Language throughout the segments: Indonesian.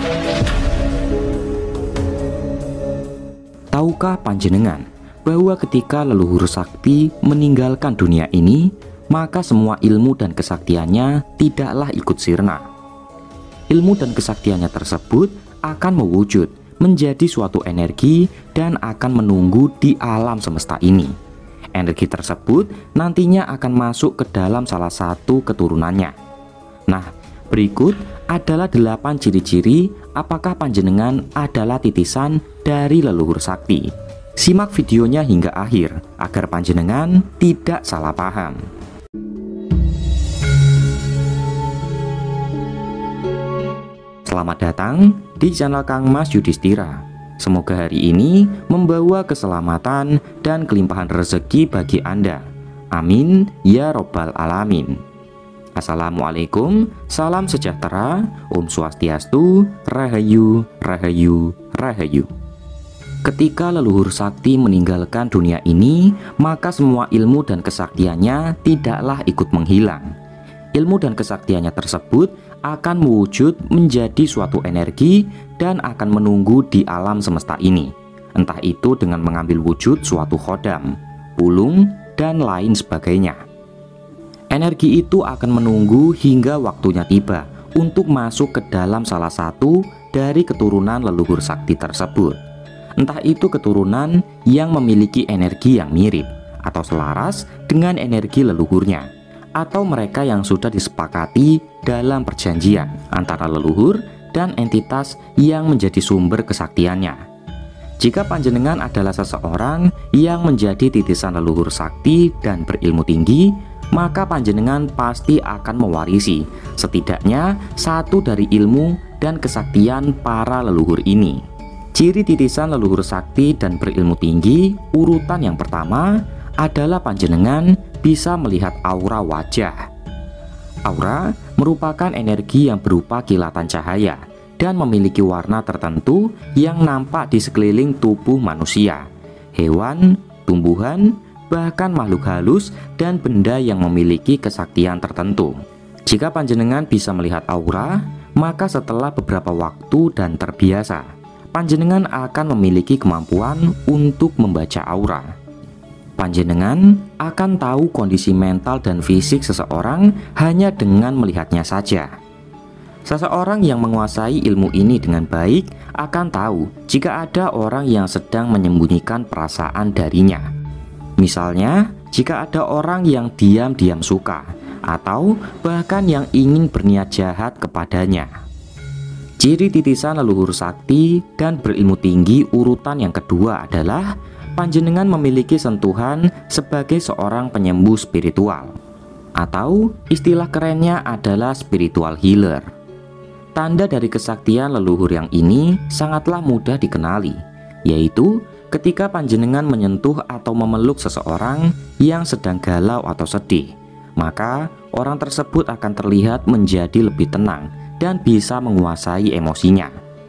Tahukah panjenengan bahwa ketika leluhur sakti meninggalkan dunia ini, maka semua ilmu dan kesaktiannya tidaklah ikut sirna. Ilmu dan kesaktiannya tersebut akan mewujud menjadi suatu energi dan akan menunggu di alam semesta ini. Energi tersebut nantinya akan masuk ke dalam salah satu keturunannya. Nah, berikut adalah 8 ciri-ciri apakah panjenengan adalah titisan dari leluhur sakti. Simak videonya hingga akhir agar panjenengan tidak salah paham. Selamat datang di channel Kang Mas Yudhistira. Semoga hari ini membawa keselamatan dan kelimpahan rezeki bagi Anda. Amin ya robbal alamin. Assalamualaikum, salam sejahtera, Om Swastiastu, Rahayu, Rahayu, Rahayu. Ketika leluhur sakti meninggalkan dunia ini, maka semua ilmu dan kesaktiannya tidaklah ikut menghilang. Ilmu dan kesaktiannya tersebut akan mewujud menjadi suatu energi dan akan menunggu di alam semesta ini. Entah itu dengan mengambil wujud suatu khodam, ulung, dan lain sebagainya. Energi itu akan menunggu hingga waktunya tiba untuk masuk ke dalam salah satu dari keturunan leluhur sakti tersebut. Entah itu keturunan yang memiliki energi yang mirip atau selaras dengan energi leluhurnya, atau mereka yang sudah disepakati dalam perjanjian antara leluhur dan entitas yang menjadi sumber kesaktiannya. Jika panjenengan adalah seseorang yang menjadi titisan leluhur sakti dan berilmu tinggi, maka panjenengan pasti akan mewarisi setidaknya satu dari ilmu dan kesaktian para leluhur ini. Ciri titisan leluhur sakti dan berilmu tinggi, urutan yang pertama adalah panjenengan bisa melihat aura wajah. Aura merupakan energi yang berupa kilatan cahaya dan memiliki warna tertentu yang nampak di sekeliling tubuh manusia, hewan, tumbuhan, bahkan makhluk halus dan benda yang memiliki kesaktian tertentu. Jika panjenengan bisa melihat aura, maka setelah beberapa waktu dan terbiasa, panjenengan akan memiliki kemampuan untuk membaca aura. Panjenengan akan tahu kondisi mental dan fisik seseorang hanya dengan melihatnya saja. Seseorang yang menguasai ilmu ini dengan baik akan tahu jika ada orang yang sedang menyembunyikan perasaan darinya. Misalnya, jika ada orang yang diam-diam suka atau bahkan yang ingin berniat jahat kepadanya. Ciri titisan leluhur sakti dan berilmu tinggi urutan yang kedua adalah panjenengan memiliki sentuhan sebagai seorang penyembuh spiritual, atau istilah kerennya adalah spiritual healer. Tanda dari kesaktian leluhur yang ini sangatlah mudah dikenali, yaitu ketika panjenengan menyentuh atau memeluk seseorang yang sedang galau atau sedih, maka orang tersebut akan terlihat menjadi lebih tenang dan bisa menguasai emosinya.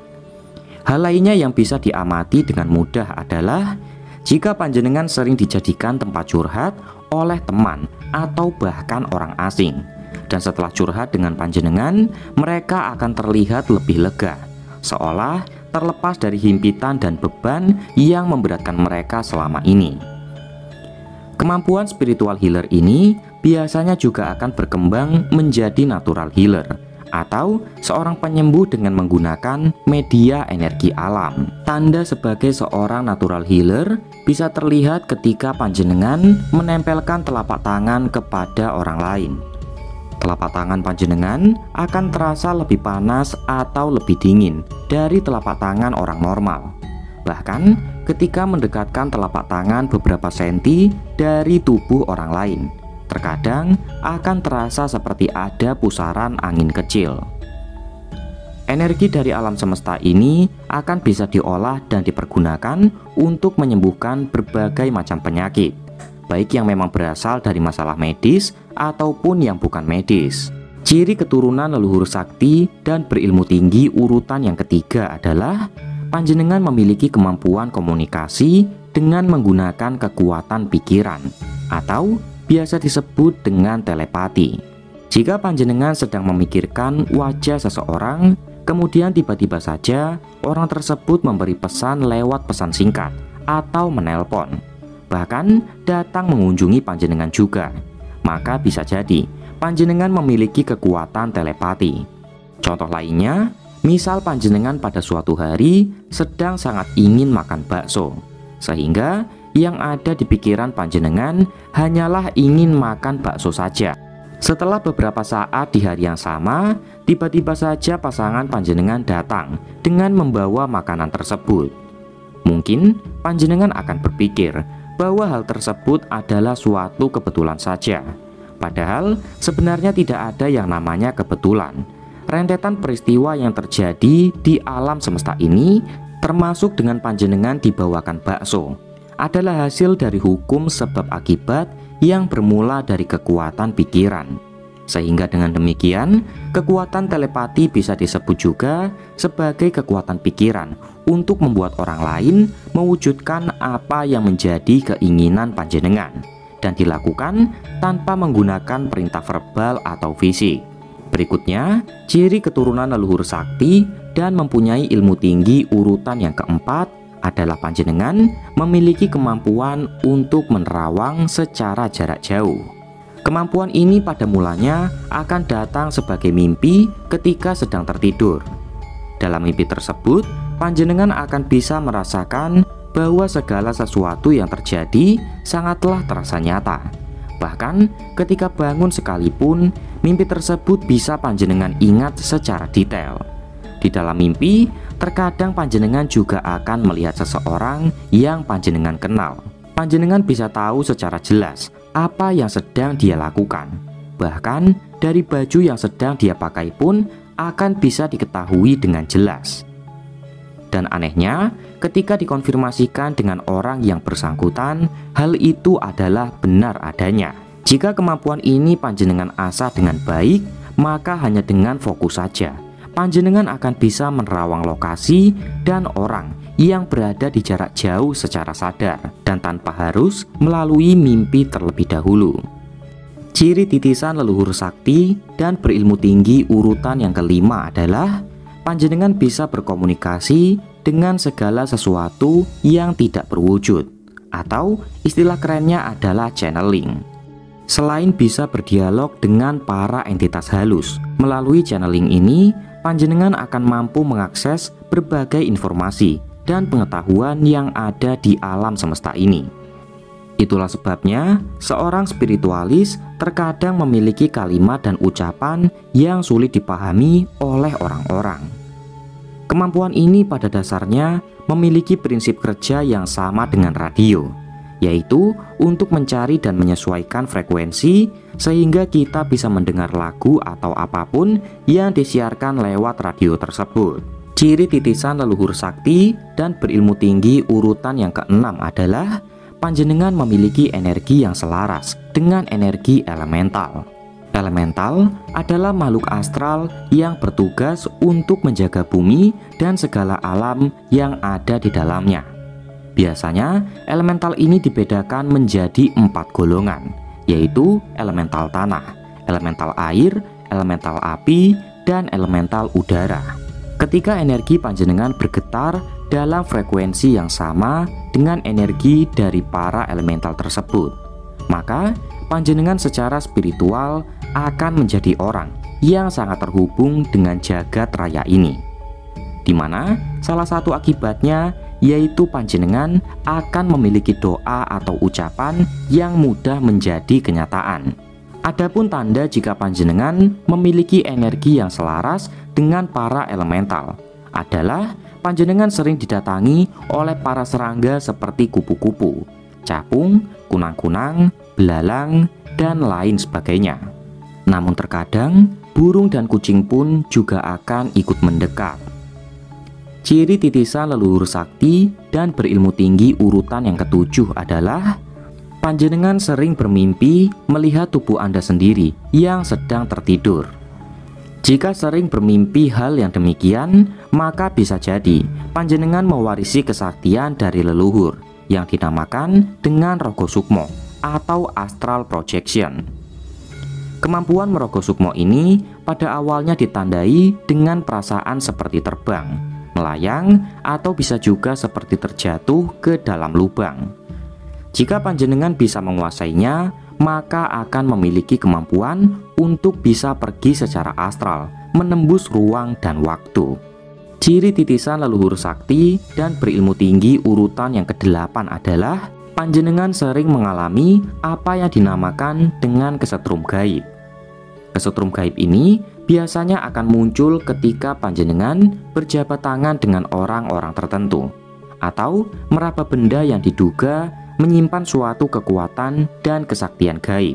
Hal lainnya yang bisa diamati dengan mudah adalah jika panjenengan sering dijadikan tempat curhat oleh teman atau bahkan orang asing, dan setelah curhat dengan panjenengan, mereka akan terlihat lebih lega, seolah terlepas dari himpitan dan beban yang memberatkan mereka selama ini. Kemampuan spiritual healer ini biasanya juga akan berkembang menjadi natural healer, atau seorang penyembuh dengan menggunakan media energi alam. Tanda sebagai seorang natural healer bisa terlihat ketika panjenengan menempelkan telapak tangan kepada orang lain. Telapak tangan panjenengan akan terasa lebih panas atau lebih dingin dari telapak tangan orang normal. Bahkan ketika mendekatkan telapak tangan beberapa senti dari tubuh orang lain, terkadang akan terasa seperti ada pusaran angin kecil. Energi dari alam semesta ini akan bisa diolah dan dipergunakan untuk menyembuhkan berbagai macam penyakit, baik yang memang berasal dari masalah medis ataupun yang bukan medis. Ciri keturunan leluhur sakti dan berilmu tinggi urutan yang ketiga adalah panjenengan memiliki kemampuan komunikasi dengan menggunakan kekuatan pikiran, atau biasa disebut dengan telepati. Jika panjenengan sedang memikirkan wajah seseorang, Kemudian tiba-tiba saja orang tersebut memberi pesan lewat pesan singkat atau menelpon, bahkan datang mengunjungi panjenengan juga. Maka bisa jadi panjenengan memiliki kekuatan telepati. Contoh lainnya, misal panjenengan pada suatu hari sedang sangat ingin makan bakso, sehingga yang ada di pikiran panjenengan hanyalah ingin makan bakso saja. Setelah beberapa saat di hari yang sama, tiba-tiba saja pasangan panjenengan datang dengan membawa makanan tersebut. Mungkin panjenengan akan berpikir bahwa hal tersebut adalah suatu kebetulan saja. Padahal sebenarnya tidak ada yang namanya kebetulan. Rentetan peristiwa yang terjadi di alam semesta ini, termasuk dengan panjenengan dibawakan bakso, adalah hasil dari hukum sebab akibat yang bermula dari kekuatan pikiran. Sehingga dengan demikian, kekuatan telepati bisa disebut juga sebagai kekuatan pikiran untuk membuat orang lain mewujudkan apa yang menjadi keinginan panjenengan, dan dilakukan tanpa menggunakan perintah verbal atau fisik. Berikutnya, ciri keturunan leluhur sakti dan mempunyai ilmu tinggi urutan yang keempat adalah panjenengan memiliki kemampuan untuk menerawang secara jarak jauh. Kemampuan ini pada mulanya akan datang sebagai mimpi ketika sedang tertidur. Dalam mimpi tersebut, panjenengan akan bisa merasakan bahwa segala sesuatu yang terjadi sangatlah terasa nyata. Bahkan ketika bangun sekalipun, mimpi tersebut bisa panjenengan ingat secara detail. Di dalam mimpi, terkadang panjenengan juga akan melihat seseorang yang panjenengan kenal. Panjenengan bisa tahu secara jelas apa yang sedang dia lakukan. Bahkan dari baju yang sedang dia pakai pun akan bisa diketahui dengan jelas. Dan anehnya, ketika dikonfirmasikan dengan orang yang bersangkutan, hal itu adalah benar adanya. Jika kemampuan ini panjenengan asah dengan baik, maka hanya dengan fokus saja panjenengan akan bisa menerawang lokasi dan orang yang berada di jarak jauh secara sadar dan tanpa harus melalui mimpi terlebih dahulu. Ciri titisan leluhur sakti dan berilmu tinggi urutan yang kelima adalah panjenengan bisa berkomunikasi dengan segala sesuatu yang tidak berwujud, atau istilah kerennya adalah channeling. Selain bisa berdialog dengan para entitas halus, melalui channeling ini panjenengan akan mampu mengakses berbagai informasi dan pengetahuan yang ada di alam semesta ini. Itulah sebabnya seorang spiritualis terkadang memiliki kalimat dan ucapan yang sulit dipahami oleh orang-orang. Kemampuan ini pada dasarnya memiliki prinsip kerja yang sama dengan radio, yaitu untuk mencari dan menyesuaikan frekuensi sehingga kita bisa mendengar lagu atau apapun yang disiarkan lewat radio tersebut. Ciri titisan leluhur sakti dan berilmu tinggi urutan yang keenam adalah panjenengan memiliki energi yang selaras dengan energi elemental. Elemental adalah makhluk astral yang bertugas untuk menjaga bumi dan segala alam yang ada di dalamnya. Biasanya, elemental ini dibedakan menjadi 4 golongan, yaitu elemental tanah, elemental air, elemental api, dan elemental udara. Ketika energi panjenengan bergetar dalam frekuensi yang sama dengan energi dari para elemental tersebut, maka panjenengan secara spiritual akan menjadi orang yang sangat terhubung dengan jagat raya ini, di mana salah satu akibatnya yaitu panjenengan akan memiliki doa atau ucapan yang mudah menjadi kenyataan. Adapun tanda jika panjenengan memiliki energi yang selaras dengan para elemental adalah panjenengan sering didatangi oleh para serangga seperti kupu-kupu, capung, kunang-kunang, belalang, dan lain sebagainya. Namun terkadang burung dan kucing pun juga akan ikut mendekat. Ciri titisan leluhur sakti dan berilmu tinggi urutan yang ketujuh adalah panjenengan sering bermimpi melihat tubuh Anda sendiri yang sedang tertidur. Jika sering bermimpi hal yang demikian, maka bisa jadi panjenengan mewarisi kesaktian dari leluhur yang dinamakan dengan Rogo Sukmo atau astral projection. Kemampuan Merogo Sukmo ini pada awalnya ditandai dengan perasaan seperti terbang, melayang, atau bisa juga seperti terjatuh ke dalam lubang. Jika panjenengan bisa menguasainya, maka akan memiliki kemampuan untuk bisa pergi secara astral, menembus ruang dan waktu. Ciri titisan leluhur sakti dan berilmu tinggi urutan yang ke-8 adalah panjenengan sering mengalami apa yang dinamakan dengan kesetrum gaib. Kesetrum gaib ini biasanya akan muncul ketika panjenengan berjabat tangan dengan orang-orang tertentu, atau meraba benda yang diduga menyimpan suatu kekuatan dan kesaktian gaib.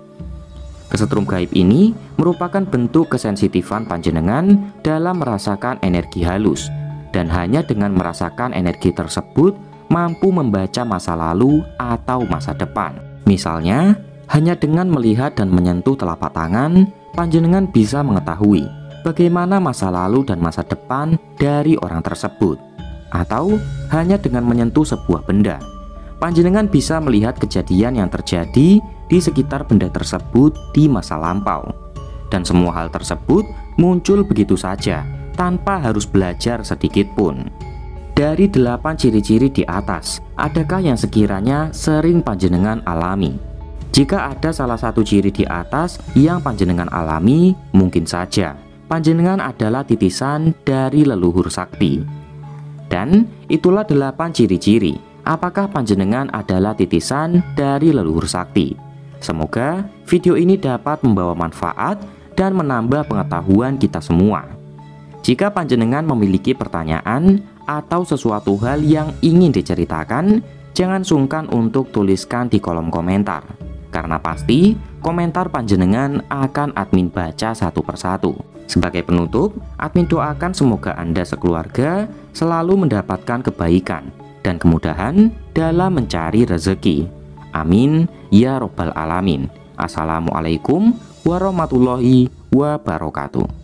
Kesetrum gaib ini merupakan bentuk kesensitifan panjenengan dalam merasakan energi halus, dan hanya dengan merasakan energi tersebut mampu membaca masa lalu atau masa depan. Misalnya, hanya dengan melihat dan menyentuh telapak tangan, panjenengan bisa mengetahui bagaimana masa lalu dan masa depan dari orang tersebut. Atau hanya dengan menyentuh sebuah benda, panjenengan bisa melihat kejadian yang terjadi di sekitar benda tersebut di masa lampau. Dan semua hal tersebut muncul begitu saja, tanpa harus belajar sedikit pun. Dari 8 ciri-ciri di atas, adakah yang sekiranya sering panjenengan alami? Jika ada salah satu ciri di atas yang panjenengan alami, mungkin saja panjenengan adalah titisan dari leluhur sakti. Dan itulah 8 ciri-ciri apakah panjenengan adalah titisan dari leluhur sakti. Semoga video ini dapat membawa manfaat dan menambah pengetahuan kita semua. Jika panjenengan memiliki pertanyaan atau sesuatu hal yang ingin diceritakan, jangan sungkan untuk tuliskan di kolom komentar, karena pasti komentar panjenengan akan admin baca satu persatu. Sebagai penutup, admin doakan semoga Anda sekeluarga selalu mendapatkan kebaikan dan kemudahan dalam mencari rezeki. Amin ya robbal alamin. Assalamualaikum warahmatullahi wabarakatuh.